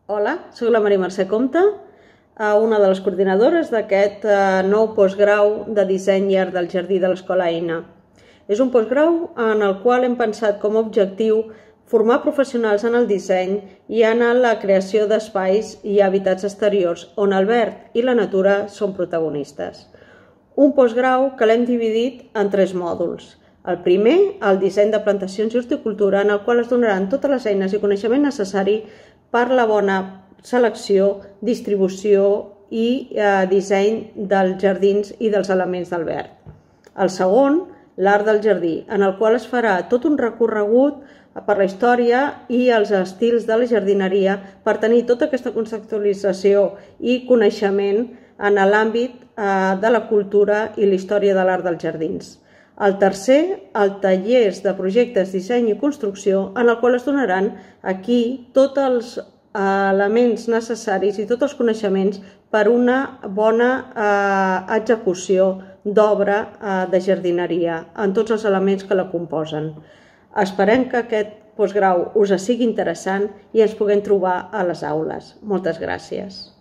Hola, soc la Maria Mercè Compte, una de les coordinadores d'aquest nou postgrau de disseny i art del jardí de l'Escola Eina. És un postgrau en el qual hem pensat com a objectiu formar professionals en el disseny i en la creació d'espais i hàbitats exteriors on el verd i la natura són protagonistes. Un postgrau que l'hem dividit en 3 mòduls. El primer, el disseny de plantacions i horticultura, en el qual es donaran totes les eines i coneixement necessari per la bona selecció, distribució i disseny dels jardins i dels elements del verd. El segon, l'art del jardí, en el qual es farà tot un recorregut per la història i els estils de la jardineria per tenir tota aquesta conceptualització i coneixement en l'àmbit de la cultura i la història de l'art dels jardins. El tercer, el tallers de projectes, disseny i construcció, en el qual es donaran aquí tots els elements necessaris i tots els coneixements per una bona execució d'obra de jardineria en tots els elements que la composen. Esperem que aquest postgrau us sigui interessant i ens puguem trobar a les aules. Moltes gràcies.